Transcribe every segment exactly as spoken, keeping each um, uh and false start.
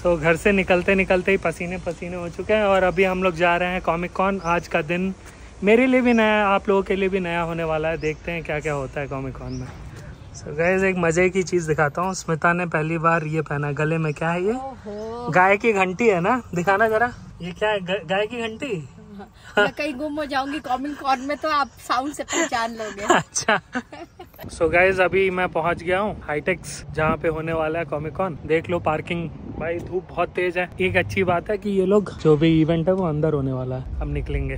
सो so, घर से निकलते निकलते ही पसीने पसीने हो चुके हैं और अभी हम लोग जा रहे हैं कॉमिक कॉन। आज का दिन मेरे लिए भी नया, आप लोगों के लिए भी नया होने वाला है। देखते हैं क्या क्या होता है कॉमिक कॉन में। सो so, गाइस एक मज़े की चीज़ दिखाता हूँ। स्मिता ने पहली बार ये पहना, गले में क्या है ये? गाय की घंटी है ना, दिखाना जरा। ये क्या है? गाय की घंटी। मैं कहीं गुम हो जाऊंगी कॉमिक कॉन में तो आप साउंड से पहचान लोगे। अच्छा। सो गाइज अभी मैं पहुंच गया हूँ हाईटेक्स, जहाँ पे होने वाला है कॉमिक कॉन। देख लो पार्किंग, भाई धूप बहुत तेज है। एक अच्छी बात है कि ये लोग जो भी इवेंट है वो अंदर होने वाला है। अब निकलेंगे।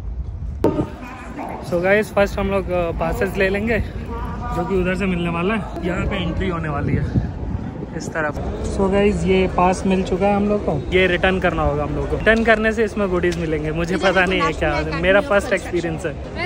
सो गाइज फर्स्ट हम लोग पासेस ले लेंगे जो कि उधर से मिलने वाला है। यहाँ पे एंट्री होने वाली है इस तरफ। सो so गाइज ये पास मिल चुका है हम लोग को। ये रिटर्न करना होगा हम लोग को। रिटर्न करने से इसमें गुडीज मिलेंगे। मुझे पता नहीं है क्या, मेरा फर्स्ट एक्सपीरियंस है।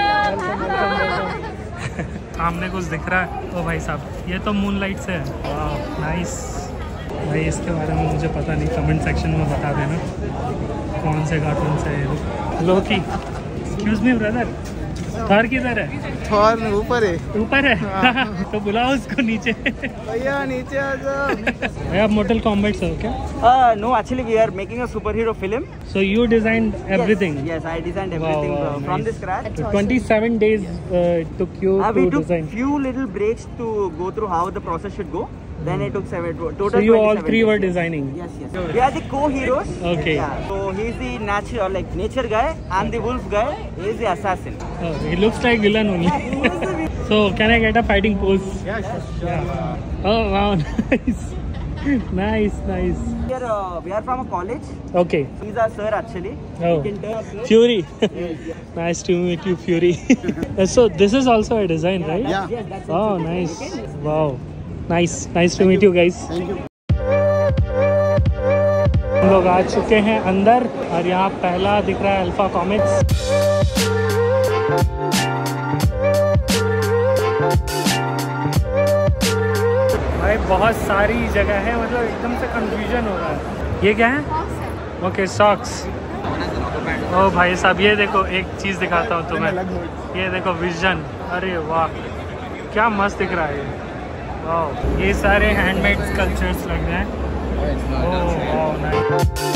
सामने कुछ दिख रहा है ओ भाई साहब, ये तो मून लाइट से है। वाह नाइस। भाई इसके बारे में मुझे पता नहीं, कमेंट सेक्शन में बता देना कौन से कार्टून से है। Loki, excuse me brother, Thor किधर है? थॉर ऊपर है। ऊपर है? हाँ। तो बुलाओ उसको नीचे। भैया नीचे आ जाओ। भैया आप मोटल कॉम्बैट से हो क्या? Uh, no, actually we are making a superhero film. So you designed everything? Yes, yes I designed everything wow, wow, uh, from nice. the scratch. So twenty-seven days uh, it took you uh, to we took design? few little breaks to go through how the process should go. Then it took seven. Total. So you all three days. were designing? Yes, yes. We are the co-heroes. Okay. Yeah. So he's the nature, like nature guy. I'm the wolf guy. He's the assassin. Oh, he looks like villain only. So can I get a fighting pose? Yeah, sure, sure. Yeah. Oh wow, nice, nice, nice. We are, uh, we are from a college. Okay. He's our sir actually. Oh. He can turn Fury. yes, yes. Nice to meet you, Fury. So this is also a design, right? Yeah. Yes, that's Oh, also nice. okay. Wow. Nice. Nice to meet you guys. Thank you. हम लोग आ चुके हैं अंदर और यहाँ पहला दिख रहा है अल्फा कॉमिक्स। भाई बहुत सारी जगह है, मतलब एकदम से कंफ्यूजन हो रहा है। ये क्या है? Okay socks. ओ भाई साहब ये देखो, एक चीज़ दिखाता हूँ तुम्हें। ये देखो विजन, अरे वाह क्या मस्त दिख रहा है ये। वाह ये सारे हैंडमेड स्कल्पचर्स लग रहे हैं। ओह वाह nice.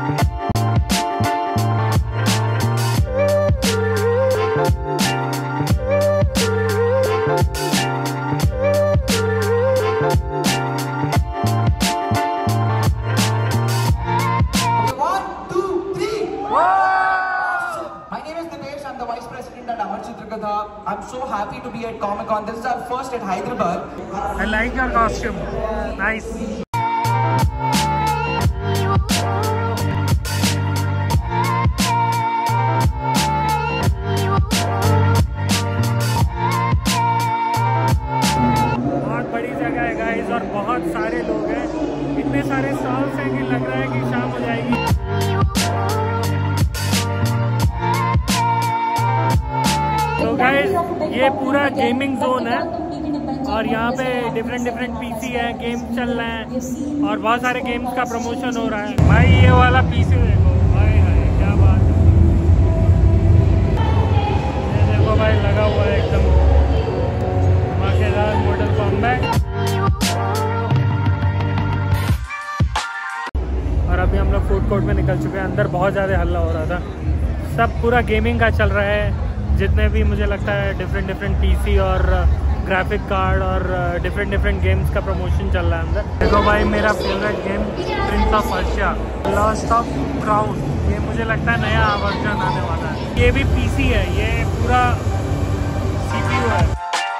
I'm so happy to be at Comic Con. This is our first at Hyderabad. I like your costume. Nice. बहुत बड़ी जगह है गाइस और बहुत सारे लोग हैं। इतने सारे स्टॉल्स हैं कि लग रहा है कि शाम हो जाएगी। तो गाइस ये पूरा गेमिंग जोन है और यहाँ पे डिफरेंट डिफरेंट पीसी है, गेम्स चल रहे हैं और बहुत सारे गेम्स का प्रमोशन हो रहा है। भाई ये वाला पीसी देखो, भाई हाय क्या बात है। ये देखो भाई लगा हुआ है एकदम धमाकेदार मॉडल कॉम्बैट। और अभी हम लोग फूड कोर्ट में निकल चुके हैं। अंदर बहुत ज़्यादा हल्ला हो रहा था, सब पूरा गेमिंग का चल रहा है। जितने भी मुझे लगता है डिफरेंट डिफरेंट पीसी और ग्राफिक कार्ड और डिफरेंट डिफरेंट गेम्स का प्रमोशन चल रहा है अंदर। देखो भाई मेरा favourite game Prince of Persia lost of crown, ये मुझे लगता है नया वर्जन आने वाला है। ये भी पीसी है, ये पूरा सीपीयू है।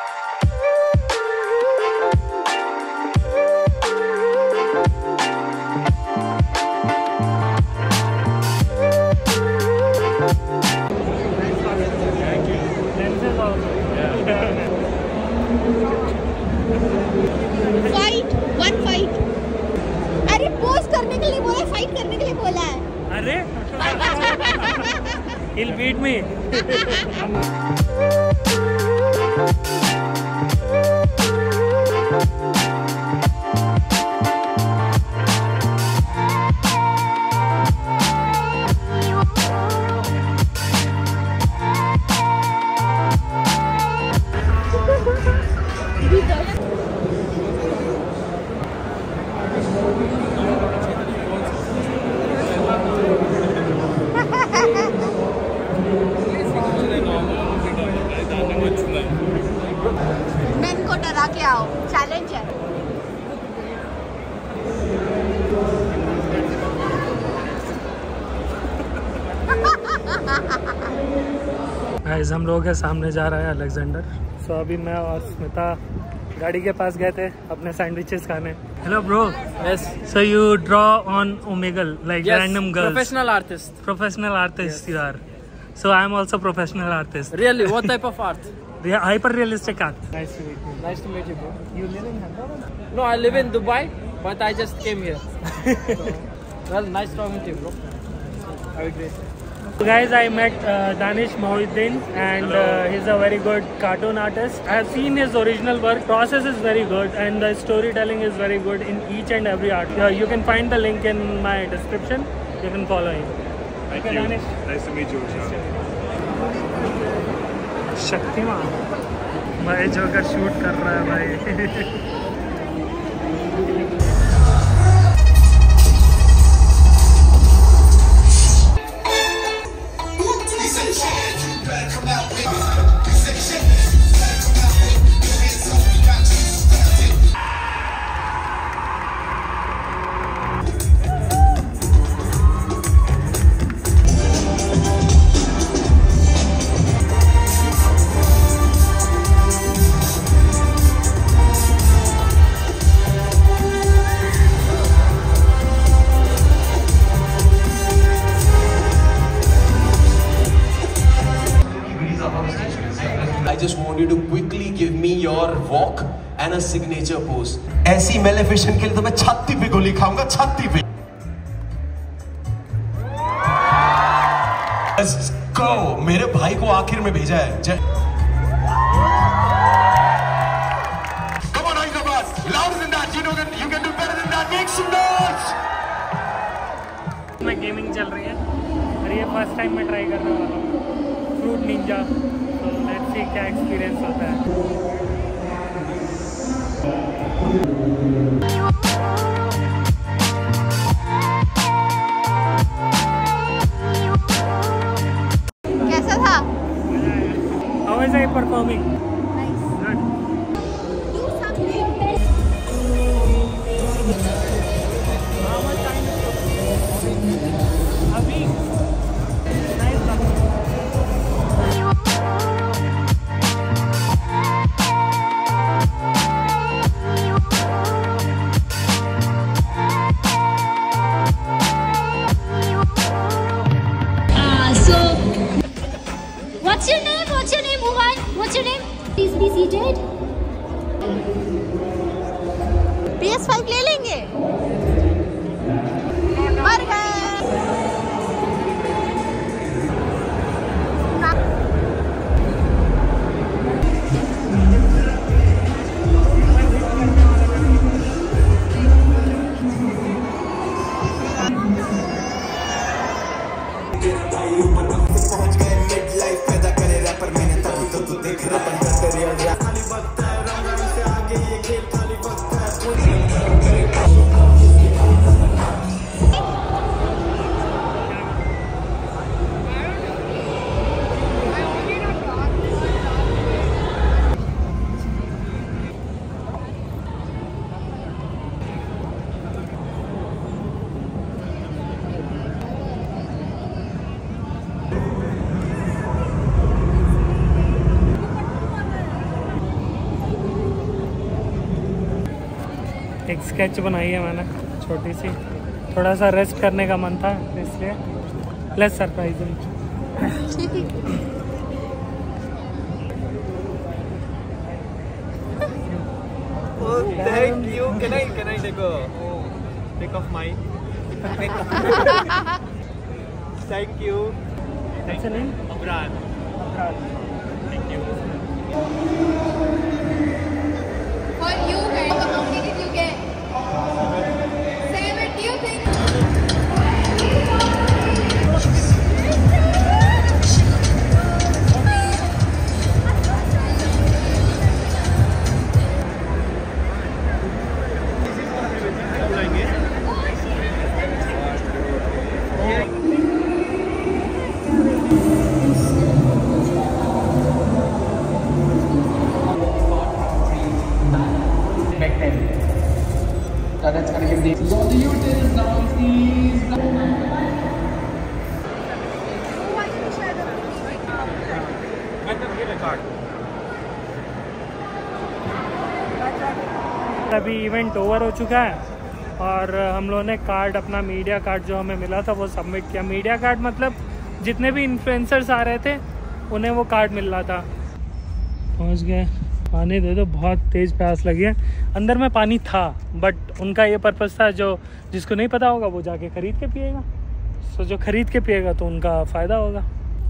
Fight one fight. अरे पोस्ट करने के लिए बोला, फाइट करने के लिए बोला है। अरे he'll beat me. गाइस हम लोग के सामने जा रहा है अलेक्जेंडर। सो so, अभी मैं और स्मिता गाड़ी के पास गए थे अपने सैंडविचेस खाने। Hello bro. Yes. So you draw on Omegle like Yes. random girls. Professional artist. Professional artist Yes. you are. So I am also professional artist. Really? What type of art? Rea- hyper realistic art. Nice to meet you. Nice to meet you, bro. You live in Hyderabad? No, I live in Dubai, but I just came here. So, well, nice talking to you, bro. Have a great day. So guys, I met uh, Danish Mohiuddin and uh, he's a very good cartoon artist. I have seen his original work. Process is very good and the storytelling is very good in each and every art. Uh, you can find the link in my description. You can follow him. Thank Okay, you. Danish. Nice to meet you, Usha. Shaktimaan भाई जो का shoot कर रहा है भाई। I just want you to quickly give me your walk and a signature pose. ऐसी Maleficent के लिए तो मैं छाती पे गोली खाऊंगा, छाती पे। Let's go. मेरे भाई को आखिर में भेजा है। जय। Come on, Hyderabad. Louder than that. You know that you can do better than that. Make some noise. में गेमिंग चल रही है और ये फर्स्ट टाइम मैं ट्राई करने वाला हूँ फ्रूट निंजा। तो लेट्स सी क्या एक्सपीरियंस होता है। कैसा था? How is I performing? Nice. Good. Do something. अभी nice था। Uh, so, what's your name? What's your name? Move on. What's your name? Please be seated. P S five ले लेंगे। मर गए। एक स्केच बनाई है मैंने छोटी सी, थोड़ा सा रेस्ट करने का मन था इसलिए। Let's surprise him. Oh, thank you. Can I can I take a take off my? Thank you. What's your name? Abran. Thank you. For you guys, how many did you get? Seven. Do you think? That's gonna give the all the users now please. Why did you share the अभी event over हो चुका है और हम लोगों ने card, अपना media card जो हमें मिला था वो सबमिट किया। मीडिया कार्ड मतलब जितने भी इन्फ्लुएंसर्स आ रहे थे उन्हें वो कार्ड मिल रहा था। पहुंच गए। पानी दे दो, बहुत तेज़ प्यास लगी है। अंदर में पानी था बट उनका ये पर्पस था, जो जिसको नहीं पता होगा वो जाके ख़रीद के पिएगा। सो जो ख़रीद के पिएगा तो उनका फ़ायदा होगा।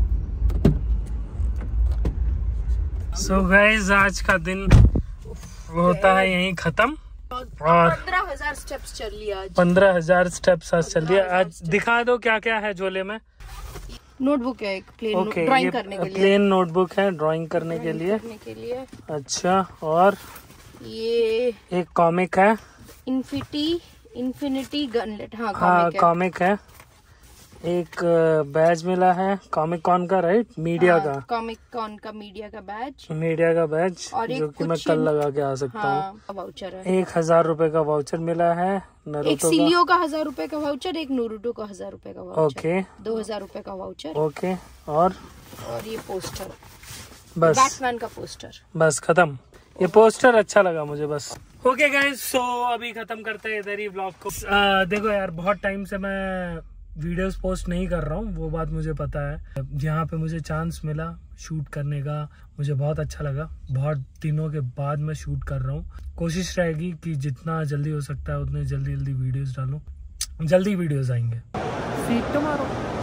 सो गाइस आज का दिन होता है यहीं ख़त्म और पंद्रह हजार स्टेप्स चल लिया आज। पंद्रह हजार स्टेप्स आज चल दिया। आज दिखा दो क्या क्या है झोले में। नोटबुक है एक प्लेन, ओके, ड्राइंग करने के लिए। प्लेन नोटबुक है ड्राइंग करने के लिए। करने के लिए अच्छा, और ये एक कॉमिक है, इन्फिनिटी इन्फिनिटी गनलेट। हाँ हाँ कॉमिक कॉमिक है। एक बैज मिला है कॉमिक कॉन का, राइट, मीडिया का। कॉमिक कॉन का मीडिया का बैज, मीडिया का बैज और एक जो कि मैं कुछ कल लगा के आ सकता हूँ। हाँ, वाउचर है। एक हजार रुपए का वाउचर मिला है एक नारुतो सीलियो का हजार रुपए का वाउचर, एक नारुतो का हजार रुपए का का। वाउचर। ओके, दो हजार रुपए का वाउचर। ओके, और और ये पोस्टर, बस बैटमैन का पोस्टर। बस खत्म। ये पोस्टर अच्छा लगा मुझे बस। ओके गाइस, सो अभी खत्म करते हैं इधर ही व्लॉग को। आ, देखो यार, बहुत टाइम से मैं वीडियोस पोस्ट नहीं कर रहा हूँ, वो बात मुझे पता है। यहाँ पे मुझे चांस मिला शूट करने का, मुझे बहुत अच्छा लगा। बहुत दिनों के बाद मैं शूट कर रहा हूँ। कोशिश रहेगी कि जितना जल्दी हो सकता है उतने जल्दी जल्दी वीडियोस डालूं। जल्दी वीडियोस आएंगे। सीट तो मारो।